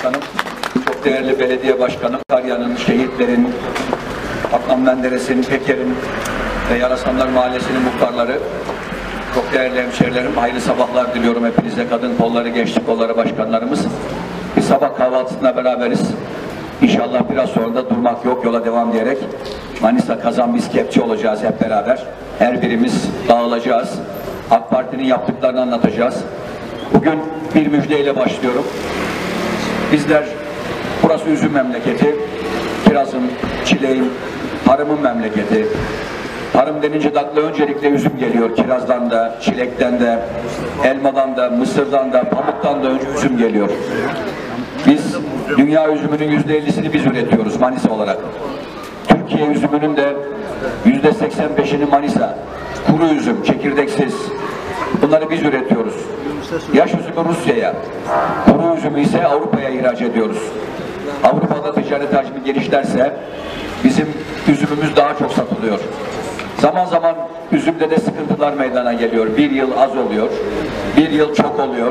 Başkanım, çok değerli belediye başkanım, Sakarya'nın, şehitlerin, Adnan Menderes'in, Peker'in ve Yarasanlar Mahallesi'nin muhtarları, çok değerli hemşehrilerim, hayırlı sabahlar diliyorum hepinize. Kadın kolları, gençlik kolları başkanlarımız. Bir sabah kahvaltısına beraberiz. İnşallah biraz sonra da durmak yok, yola devam diyerek Manisa Kazan biz kepçe olacağız hep beraber. Her birimiz dağılacağız. AK Parti'nin yaptıklarını anlatacağız. Bugün bir müjdeyle başlıyorum. Bizler, burası üzüm memleketi, kirazın, çileğin, tarımın memleketi. Tarım denince de akla öncelikle üzüm geliyor. Kirazdan da, çilekten de, elmadan da, mısırdan da, pamuktan da önce üzüm geliyor. Biz dünya üzümünün %50'sini biz üretiyoruz Manisa olarak. Türkiye üzümünün de %85'ini Manisa. Kuru üzüm, çekirdeksiz. Bunları biz üretiyoruz. Yaş üzümü Rusya'ya, kuru üzümü ise Avrupa'ya ihraç ediyoruz. Avrupa'da ticaret hacmi genişlerse bizim üzümümüz daha çok satılıyor. Zaman zaman üzümde de sıkıntılar meydana geliyor. Bir yıl az oluyor, bir yıl çok oluyor.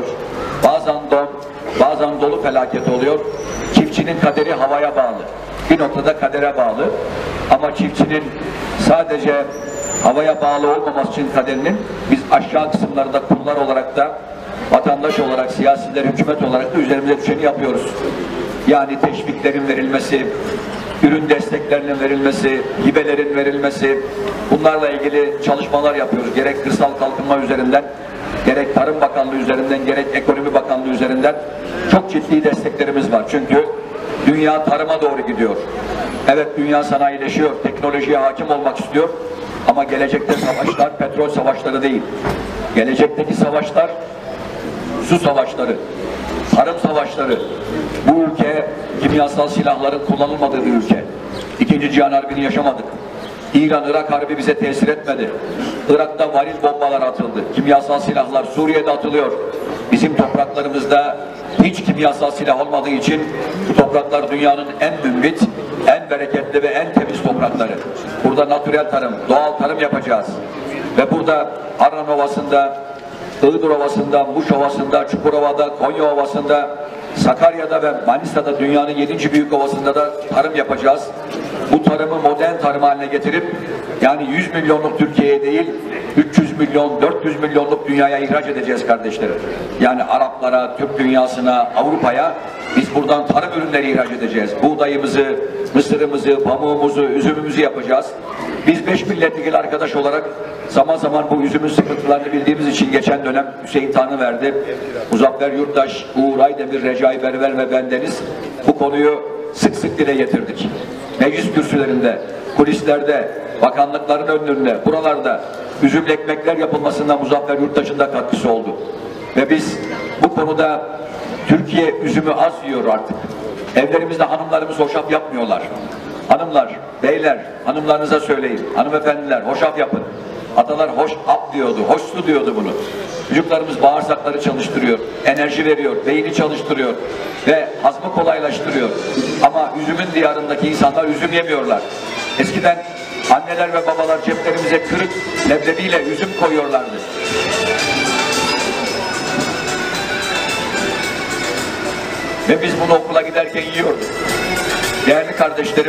Bazen dolu felaket oluyor. Çiftçinin kaderi havaya bağlı. Bir noktada kadere bağlı. Ama çiftçinin sadece havaya bağlı olmaması için kaderinin, biz aşağı kısımlarda kullar olarak da, vatandaş olarak, siyasiler, hükümet olarak da üzerimize düşeni yapıyoruz. Yani teşviklerin verilmesi, ürün desteklerinin verilmesi, hibelerin verilmesi, bunlarla ilgili çalışmalar yapıyoruz. Gerek kırsal kalkınma üzerinden, gerek Tarım Bakanlığı üzerinden, gerek Ekonomi Bakanlığı üzerinden çok ciddi desteklerimiz var. Çünkü dünya tarıma doğru gidiyor. Evet, dünya sanayileşiyor, teknolojiye hakim olmak istiyor. Ama gelecekte savaşlar petrol savaşları değil. Gelecekteki savaşlar su savaşları, tarım savaşları. Bu ülke kimyasal silahların kullanılmadığı bir ülke. İkinci Cihan Harbi'ni yaşamadık. İran-Irak Harbi bize tesir etmedi. Irak'ta varil bombalar atıldı. Kimyasal silahlar Suriye'de atılıyor. Bizim topraklarımızda hiç kimyasal silah olmadığı için bu topraklar dünyanın en mümbit, en bereketli ve en temiz toprakları. Burada natürel tarım, doğal tarım yapacağız. Ve burada Arran Ovası'nda, Iğdır Ovası'nda, Muş Ovası'nda, Çukurova'da, Konya Ovası'nda, Sakarya'da ve Manisa'da, dünyanın 7. büyük ovasında da tarım yapacağız. Bu tarımı modern tarım haline getirip, yani 100 milyonluk Türkiye'ye değil, 300 milyon, 400 milyonluk dünyaya ihraç edeceğiz kardeşlerim. Yani Araplara, Türk dünyasına, Avrupa'ya biz buradan tarım ürünleri ihraç edeceğiz. Buğdayımızı, mısırımızı, pamuğumuzu, üzümümüzü yapacağız. Biz 5 milletvekili arkadaş olarak zaman zaman bu üzümün sıkıntılarını bildiğimiz için geçen dönem Hüseyin Tanrıverdi, Muzaffer Yurttaş, Uğur Aydemir, Recai Berber ve bendeniz bu konuyu sık sık dile getirdik. Meclis kürsülerinde, kulislerde, bakanlıkların önünde, buralarda üzümlü ekmekler yapılmasında Muzaffer Yurttaş'ın da katkısı oldu. Ve biz bu konuda Türkiye üzümü az yiyor artık. Evlerimizde hanımlarımız hoşaf yapmıyorlar. Hanımlar, beyler, hanımlarınıza söyleyin. Hanımefendiler, hoşaf yapın. Atalar hoş ap diyordu, hoş su diyordu bunu. Çocuklarımız bağırsakları çalıştırıyor, enerji veriyor, beyni çalıştırıyor ve hazmı kolaylaştırıyor. Ama üzümün diyarındaki insanlar üzüm yemiyorlar. Eskiden anneler ve babalar ceplerimize kırık leblebiyle üzüm koyuyorlardı. Ve biz bunu okula giderken yiyorduk. Değerli kardeşlerim,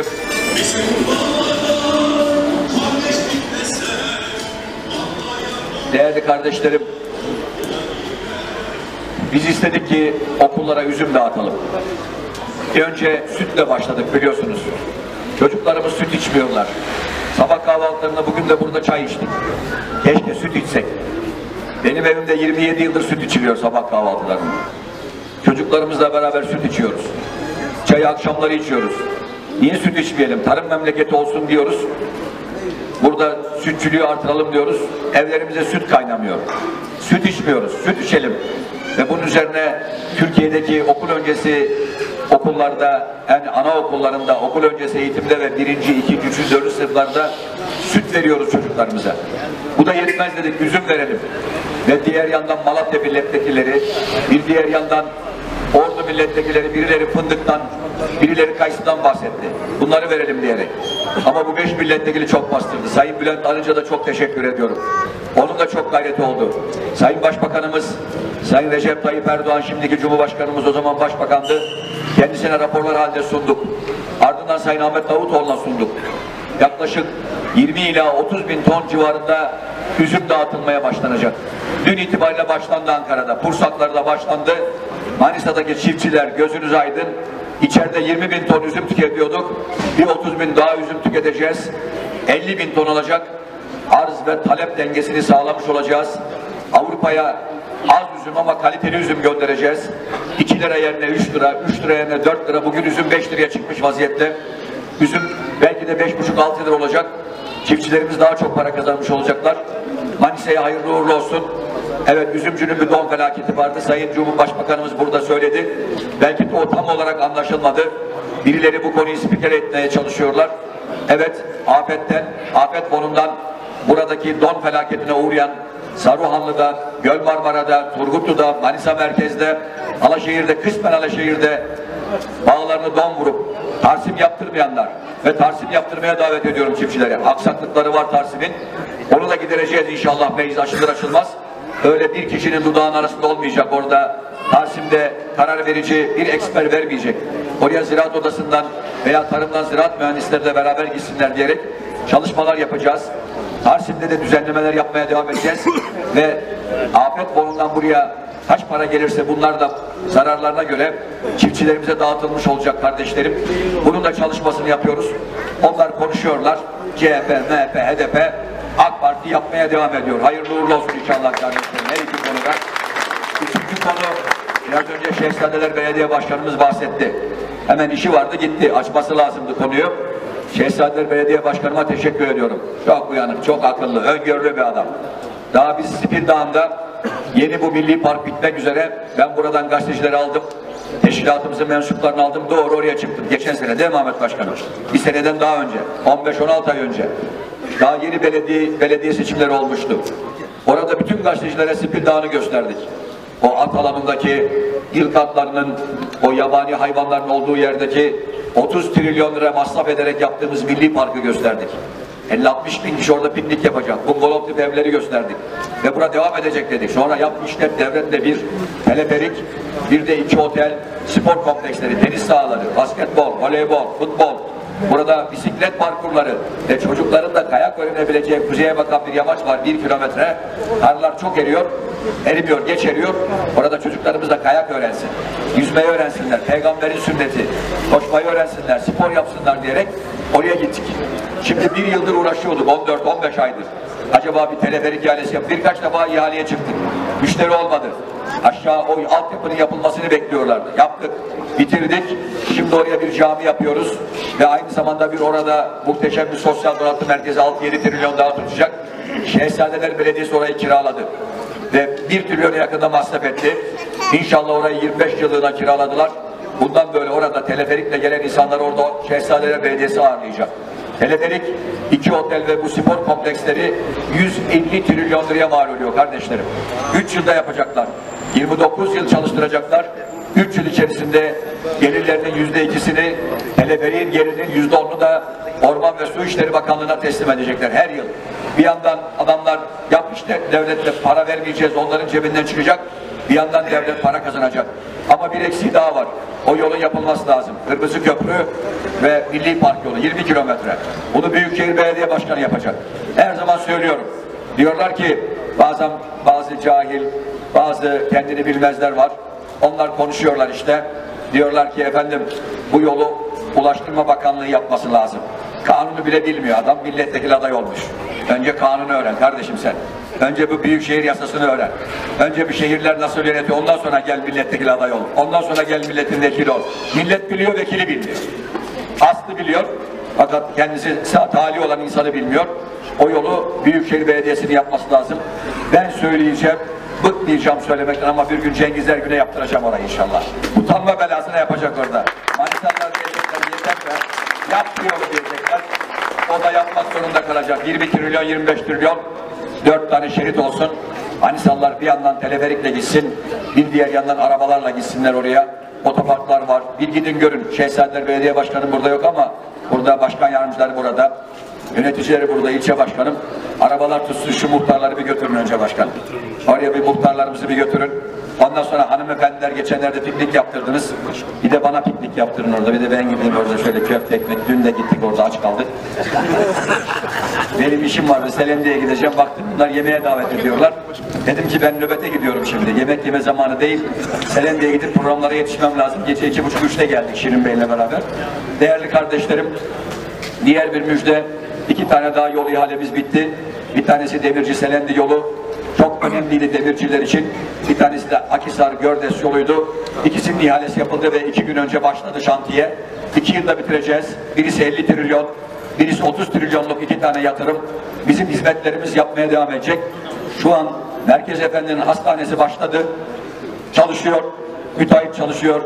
biz istedik ki okullara üzüm dağıtalım. Önce sütle başladık biliyorsunuz. Çocuklarımız süt içmiyorlar. Sabah kahvaltılarında bugün de burada çay içtik. Keşke süt içsek. Benim evimde 27 yıldır süt içiliyor sabah kahvaltılarında. Çocuklarımızla beraber süt içiyoruz. Çayı akşamları içiyoruz. Niye süt içmeyelim? Tarım memleketi olsun diyoruz. Burada sütçülüğü artıralım diyoruz. Evlerimize süt kaynamıyor. Süt içmiyoruz. Süt içelim. Ve bunun üzerine Türkiye'deki okul öncesi okullarda, yani anaokullarında, okul öncesi eğitimde ve 1., 2., 3., 4. sınıflarda süt veriyoruz çocuklarımıza. Bu da yetmez dedik, üzüm verelim. Ve diğer yandan Malatya milletvekilleri, bir diğer yandan Ordu milletvekilleri, birileri fındıktan, birileri kayısıdan bahsetti. Bunları verelim diyerek. Ama bu 5 milletvekili çok bastırdı. Sayın Bülent Arınç'a da çok teşekkür ediyorum. Onun da çok gayreti oldu. Sayın Başbakanımız, Sayın Recep Tayyip Erdoğan, şimdiki Cumhurbaşkanımız, o zaman Başbakandı. Kendisine raporlar halinde sunduk. Ardından Sayın Ahmet Davutoğlu'na sunduk. Yaklaşık 20 ila 30 bin ton civarında üzüm dağıtılmaya başlanacak. Dün itibariyle başlandı Ankara'da. Pursaklar'da başlandı. Manisa'daki çiftçiler gözünüz aydın. İçeride 20 bin ton üzüm tüketiyorduk. Bir 30 bin daha üzüm tüketeceğiz. 50 bin ton olacak. Arz ve talep dengesini sağlamış olacağız. Avrupa'ya az üzüm ama kaliteli üzüm göndereceğiz. 2 lira yerine 3 lira, 3 lira yerine 4 lira. Bugün üzüm 5 liraya çıkmış vaziyette. Üzüm belki de 5,5-6 lira olacak. Çiftçilerimiz daha çok para kazanmış olacaklar. Manisa'ya hayırlı uğurlu olsun. Evet, üzümcünün bir don felaketi vardı. Sayın Cumhurbaşkanımız burada söyledi. Belki de o tam olarak anlaşılmadı. Birileri bu konuyu spiker etmeye çalışıyorlar. Evet, afet fonundan buradaki don felaketine uğrayan Saruhanlı'da, Göl Marmara'da, Turgutlu'da, Manisa merkezde, Alaşehir'de, kısmen Alaşehir'de bağlarını don vurup tarsim yaptırmayanlar ve tarsim yaptırmaya davet ediyorum çiftçilere. Aksaklıkları var tarsimin. Onu da gidereceğiz inşallah, meclis açılır açılmaz. Öyle bir kişinin dudağının arasında olmayacak orada. Tarsim'de karar verici bir eksper vermeyecek. Oraya Ziraat Odası'ndan veya Tarım'dan ziraat mühendislerle beraber gitsinler diyerek çalışmalar yapacağız. Tarsim'de de düzenlemeler yapmaya devam edeceğiz. Ve afet fonundan buraya kaç para gelirse bunlar da zararlarına göre çiftçilerimize dağıtılmış olacak kardeşlerim. Bunun da çalışmasını yapıyoruz. Onlar konuşuyorlar. CHP, MHP, HDP, AK Parti yapmaya devam ediyor. Hayırlı uğurlu olsun inşallah kardeşlerim. Her iki konuda. Üçüncü konu, biraz önce Şehzadeler Belediye Başkanımız bahsetti. Hemen işi vardı gitti. Açması lazımdı konuyu. Şehzadeler Belediye Başkanıma teşekkür ediyorum. Çok uyanık, çok akıllı, öngörülü bir adam. Daha biz Spil Dağı'nda yeni bu milli park bitmek üzere, ben buradan gazetecileri aldım. Teşkilatımızın mensuplarını aldım. Doğru oraya çıktım. Geçen sene değil mi Ahmet Başkanım? Bir seneden daha önce. 15-16 ay önce. Daha yeni belediye seçimleri olmuştu. Orada bütün gazetecilere Spil Dağı'nı gösterdik. O at alanındaki ilk atlarının, o yabani hayvanların olduğu yerdeki 30 trilyon lira masraf ederek yaptığımız milli parkı gösterdik. 50-60 bin kişi orada piknik yapacak. Bungalov tip evleri gösterdik. Ve buna devam edecek dedik. Sonra yap işlet devletle bir teleferik, bir de 2 otel, spor kompleksleri, tenis sahaları, basketbol, voleybol, futbol. Burada bisiklet parkurları ve çocukların da kayak öğrenebileceği kuzeye bakan bir yamaç var, 1 kilometre. Karlar çok eriyor, erimiyor, geç eriyor. Orada çocuklarımız da kayak öğrensin, yüzmeyi öğrensinler, peygamberin sünneti, koşmayı öğrensinler, spor yapsınlar diyerek oraya gittik. Şimdi 1 yıldır uğraşıyorduk, 14-15 aydır. Acaba bir teleferik ihalesi yap. Birkaç defa ihaleye çıktık. Müşteri olmadı. Aşağı o altyapının yapılmasını bekliyorlardı. Yaptık, bitirdik. Şimdi oraya bir cami yapıyoruz ve aynı zamanda bir orada muhteşem bir sosyal donatım merkezi 6-7 trilyon daha tutacak. Şehzadeler Belediyesi orayı kiraladı ve 1 trilyona yakında masraf etti. İnşallah orayı 25 yıllığına kiraladılar. Bundan böyle orada teleferikle gelen insanlar orada Şehzadeler Belediyesi ağırlayacak. Teleferik, 2 otel ve bu spor kompleksleri 150 trilyon liraya mal oluyor kardeşlerim. 3 yılda yapacaklar. 29 yıl çalıştıracaklar. 3 yıl içerisinde gelirlerinin %2'sini, teleferiğin gelirinin %10'unu da Orman ve Su İşleri Bakanlığı'na teslim edecekler her yıl. Bir yandan adamlar yap işte devletle para vermeyeceğiz, onların cebinden çıkacak. Bir yandan devlet para kazanacak. Ama bir eksiği daha var. O yolun yapılması lazım. Kırmızı Köprü ve Milli Park yolu 20 kilometre. Bunu Büyükşehir Belediye Başkanı yapacak. Her zaman söylüyorum. Diyorlar ki bazen bazı cahil, bazı kendini bilmezler var. Onlar konuşuyorlar işte. Diyorlar ki efendim bu yolu Ulaştırma Bakanlığı yapması lazım. Kanunu bile bilmiyor adam. Milletvekili aday olmuş. Önce kanunu öğren kardeşim sen. Önce bu büyükşehir yasasını öğren. Önce bir şehirler nasıl yönetiyor. Ondan sonra gel milletvekili aday ol. Ondan sonra gel milletin vekili ol. Millet biliyor, vekili bilmiyor. Aslı biliyor. Fakat kendisi talih olan insanı bilmiyor. O yolu Büyükşehir Belediyesi'nin yapması lazım. Ben söyleyeceğim. Bıkmayacağım söylemekten ama bir gün Cengiz Ergün'e yaptıracağım orayı inşallah. Utanma belasına yapacak orada. Manisalılar diyecekler yeter be. Yapmıyor diyecekler. O da yapmak zorunda kalacak. 20 trilyon, 25 trilyon. 4 tane şerit olsun. Manisalılar bir yandan teleferikle gitsin. Bir diğer yandan arabalarla gitsinler oraya. Otoparklar var. Bir gidin görün. Şehzadeler Belediye Başkanı burada yok ama burada başkan yardımcıları burada. Yöneticileri burada, ilçe başkanım. Arabalar tutsun, şu muhtarları bir götürün önce başkan. Oraya bir muhtarlarımızı bir götürün. Ondan sonra hanımefendiler geçenlerde piknik yaptırdınız. Bir de bana piknik yaptırın orada. Bir de ben gideyim orada şöyle köfte ekmek. Dün de gittik orada, aç kaldık. Benim işim vardı. Selendi'ye gideceğim. Baktım bunlar yemeğe davet ediyorlar. Dedim ki ben nöbete gidiyorum şimdi. Yemek yeme zamanı değil. Selendi'ye gidip programlara yetişmem lazım. Gece 2.30-3'te geldik Şirin Bey'le beraber. Değerli kardeşlerim, diğer bir müjde. 2 tane daha yol ihalemiz bitti. Bir tanesi Demirci Selendi yolu. Çok önemliydi demirciler için. Bir tanesi de Akhisar Gördes yoluydu. İkisinin ihalesi yapıldı ve 2 gün önce başladı şantiye. 2 yılda bitireceğiz. Birisi 50 trilyon, birisi 30 trilyonluk 2 tane yatırım. Bizim hizmetlerimiz yapmaya devam edecek. Şu an Merkez Efendi'nin hastanesi başladı. Çalışıyor. Müteahhit çalışıyor.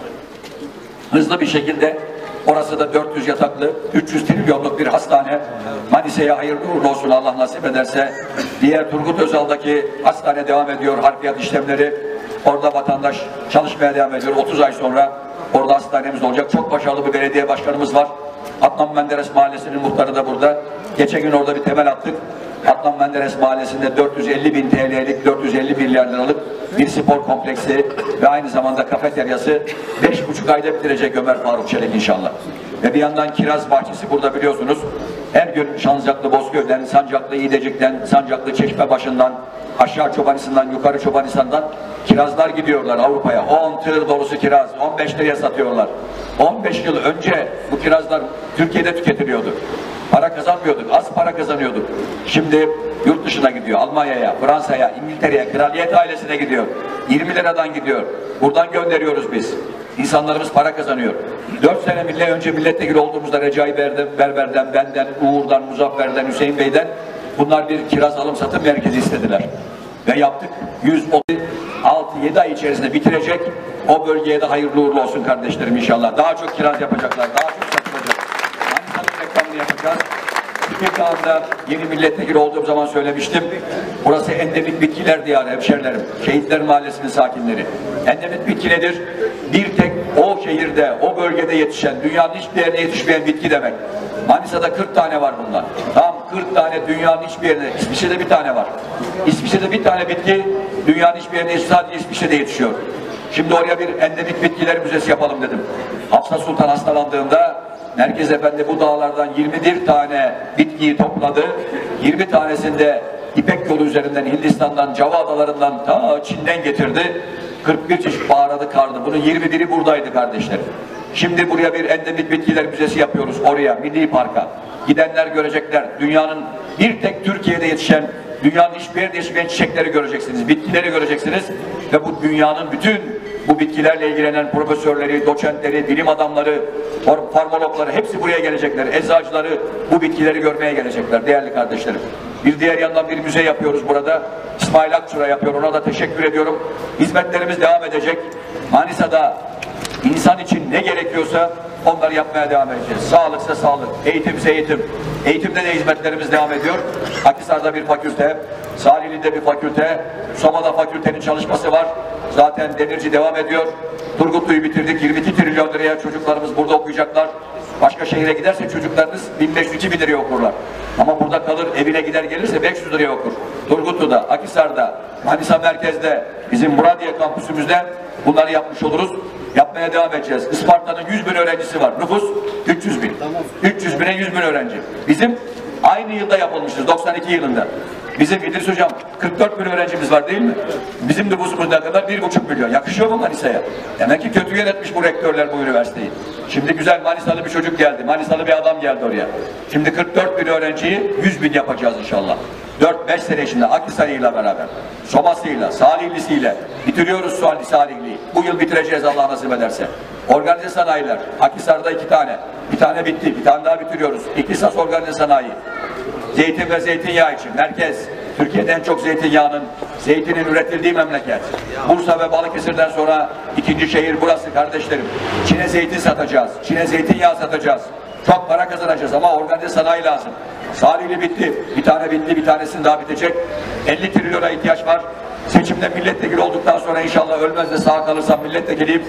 Hızlı bir şekilde. Orası da 400 yataklı, 300 trilyonluk bir hastane. Manisa'ya hayırlı uğurlu olsun Allah nasip ederse. Diğer Turgut Özal'daki hastane devam ediyor, harfiyat işlemleri. Orada vatandaş çalışmaya devam ediyor. 30 ay sonra orada hastanemiz olacak. Çok başarılı bir belediye başkanımız var. Adnan Menderes Mahallesi'nin muhtarı da burada. Geçen gün orada bir temel attık. Adnan Menderes Mahallesi'nde 450 bin TL'lik, 450 milyar liralık bir spor kompleksi ve aynı zamanda kafeteryası 5,5 ayda bitirecek Ömer Faruk Çelik inşallah. Ve bir yandan kiraz bahçesi burada biliyorsunuz. Her gün Şanlıurfa Bozköy'den, Sancaklı İdecik'ten, Sancaklı Çeşmebaşı'ndan, aşağı Çobanısı'ndan, yukarı Çobanısı'ndan kirazlar gidiyorlar Avrupa'ya. 10 tır dolusu kiraz, 15 liraya satıyorlar. 15 yıl önce bu kirazlar Türkiye'de tüketiliyordu. Para kazanmıyorduk, az para kazanıyorduk. Şimdi yurt dışına gidiyor, Almanya'ya, Fransa'ya, İngiltere'ye, kraliyet ailesine gidiyor. 20 liradan gidiyor. Buradan gönderiyoruz biz. İnsanlarımız para kazanıyor. 4 sene önce milletvekili olduğumuzda Recai Berber'den, benden, Uğur'dan, Muzaffer'den, Hüseyin Bey'den bunlar bir kiraz alım satım merkezi istediler. Ve yaptık. 136-7 ay içerisinde bitirecek. O bölgeye de hayırlı uğurlu olsun kardeşlerim inşallah. Daha çok kiraz yapacaklar, daha çok satılacak. Manisa'nın reklamını yapacağız. Tekirdağ'da yeni milletvekili olduğum zaman söylemiştim. Burası endemik bitkiler diyarı hemşerilerim. Şehitler Mahallesi'nin sakinleri. Endemik bitki nedir? Bir tek o şehirde, o bölgede yetişen, dünyanın hiçbir yerine yetişmeyen bitki demek. Manisa'da 40 tane var bunlar. Tam 40 tane dünyanın hiçbir yerine. İsviçre'de bir tane var. İsviçre'de bir tane bitki dünyanın hiçbir yerine sadece İsviçre'de yetişiyor. Şimdi oraya bir endemik bitkiler müzesi yapalım dedim. Hafsa Sultan hastalandığında Merkez Efendi bu dağlardan 21 tane bitkiyi topladı. 20 tanesinde İpek yolu üzerinden Hindistan'dan, Java adalarından ta Çin'den getirdi. 41 çeşit baharatı kardı. Bunun 21'i buradaydı kardeşlerim. Şimdi buraya bir endemik bitkiler müzesi yapıyoruz oraya, Milli Park'a. Gidenler görecekler. Dünyanın bir tek Türkiye'de yetişen, dünyanın hiçbir yerde yetişmeyen çiçekleri göreceksiniz, bitkileri göreceksiniz. Ve bu dünyanın bütün bu bitkilerle ilgilenen profesörleri, doçentleri, bilim adamları, farmakologları hepsi buraya gelecekler. Eczacıları bu bitkileri görmeye gelecekler değerli kardeşlerim. Bir diğer yandan bir müze yapıyoruz burada. İsmail Akçura yapıyor. Ona da teşekkür ediyorum. Hizmetlerimiz devam edecek. Manisa'da insan için ne gerekiyorsa onları yapmaya devam edeceğiz. Sağlıksa sağlık, eğitimse eğitim. Eğitimde de hizmetlerimiz devam ediyor. Akhisar'da bir fakülte, Salihli'de bir fakülte, Soma'da fakültenin çalışması var. Zaten Demirci devam ediyor. Turgutlu'yu bitirdik. 22 trilyon liraya çocuklarımız burada okuyacaklar. Başka şehire giderse çocuklarınız 1500-2000 liraya okurlar. Ama burada kalır, evine gider gelirse 500 liraya okur. Turgutlu'da, Akhisar'da, Manisa merkezde, bizim Muradiye kampüsümüzde bunları yapmış oluruz. Yapmaya devam edeceğiz. Isparta'nın 100 bin öğrencisi var. Nüfus 300 bin. 300 bine 100 bin öğrenci. Bizim aynı yılda yapılmıştır. 92 yılında. Bizim İdris Hocam 44 bin öğrencimiz var değil mi? Bizim nüfusumuz ne kadar? 1,5 milyon. Yakışıyor mu Manisa'ya? Demek ki kötü yönetmiş bu rektörler bu üniversiteyi. Şimdi güzel Manisalı bir çocuk geldi. Manisalı bir adam geldi oraya. Şimdi 44 bin öğrenciyi 100 bin yapacağız inşallah. 4-5 sene içinde Akhisar'ıyla beraber, Soma'sıyla, Salihlisiyle bitiriyoruz Salihli'yi. Bu yıl bitireceğiz Allah nasip ederse. Organize sanayiler, Akhisar'da 2 tane. Bir tane bitti, bir tane daha bitiriyoruz. İktisas organize sanayi. Zeytin ve zeytinyağı için merkez. Türkiye'de en çok zeytinin üretildiği memleket. Bursa ve Balıkesir'den sonra ikinci şehir burası kardeşlerim. Çin'e zeytin satacağız. Çin'e zeytinyağı satacağız. Çok para kazanacağız ama organize sanayi lazım. Salihli bitti. Bir tane bitti, bir tanesinin daha bitecek. 50 trilyona ihtiyaç var. Seçimde milletvekili olduktan sonra inşallah ölmez de sağ kalırsam milletvekiliyim.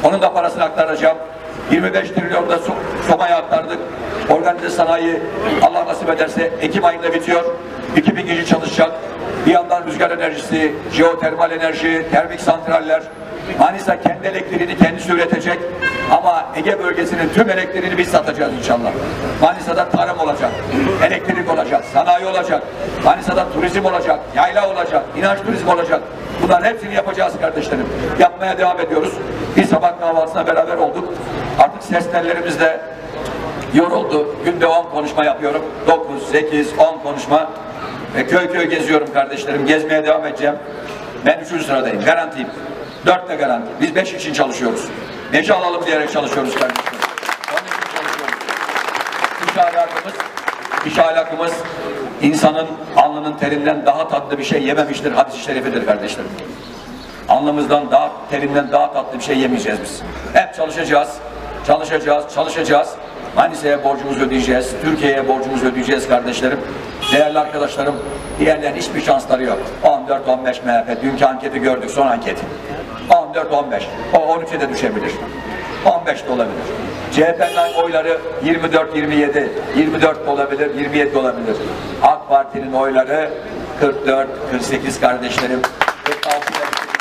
Onun da parasını aktaracağım. 25 trilyonda Soma'ya aktardık. Organize sanayi Allah nasip ederse Ekim ayında bitiyor. 2000 kişi çalışacak. Bir yandan rüzgar enerjisi, jeotermal enerji, termik santraller. Manisa kendi elektriğini kendisi üretecek. Ama Ege bölgesinin tüm elektriğini biz satacağız inşallah. Manisa'da tarım olacak, elektrik olacak, sanayi olacak. Manisa'da turizm olacak, yayla olacak, inanç turizmi olacak. Bunların hepsini yapacağız kardeşlerim. Yapmaya devam ediyoruz. Bir sabah kahvaltısına beraber olduk. Artık ses tellerimiz de yoruldu. Günde 10 konuşma yapıyorum. 9, 8, 10 konuşma. Ve köy köy geziyorum kardeşlerim. Gezmeye devam edeceğim. Ben 3. sıradayım. Garantiyim. 4 de garanti. Biz 5 için çalışıyoruz. Nece alalım diyerek çalışıyoruz kardeşlerim. Onun için çalışıyoruz. İş ahlakımız insanın alnının terinden daha tatlı bir şey yememiştir. Hadis-i şerifidir kardeşlerim. Alnımızdan daha, terinden daha tatlı bir şey yemeyeceğiz biz. Hep çalışacağız. Çalışacağız. Manisa'ya borcumuzu ödeyeceğiz. Türkiye'ye borcumuzu ödeyeceğiz kardeşlerim. Değerli arkadaşlarım, diğerlerin hiçbir şansları yok. 14-15 MHP. Dünkü anketi gördük, son anketi. 14-15. O 13'e de düşebilir. 15 de olabilir. CHP'nin oyları 24-27, 24 de olabilir, 27 de olabilir. AK Parti'nin oyları 44-48 kardeşlerim. 46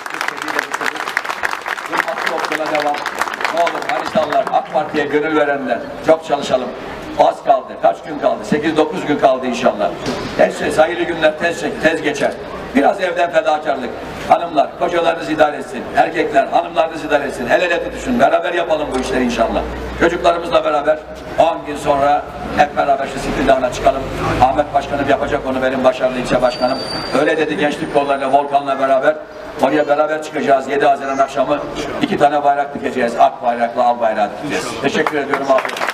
devam. Ne olur Manisalılar, AK Parti'ye gönül verenler, çok çalışalım. Az kaldı. Kaç gün kaldı? 8-9 gün kaldı inşallah. Sayılı günler tez geçer. Biraz evden fedakarlık. Hanımlar, kocalarınız idare etsin. Erkekler, hanımlarınız idare etsin. El ele tutuşun. Beraber yapalım bu işleri inşallah. Çocuklarımızla beraber 10 gün sonra hep beraber şu Sikri Dağı'na çıkalım. Ahmet Başkanım yapacak onu, benim başarılı ilçe başkanım. Öyle dedi gençlik kollarıyla, Volkan'la beraber. Oraya beraber çıkacağız. 7 Haziran akşamı 2 tane bayrak dikeceğiz. Ak bayrakla al bayrağı dikeceğiz. Teşekkür ediyorum abi.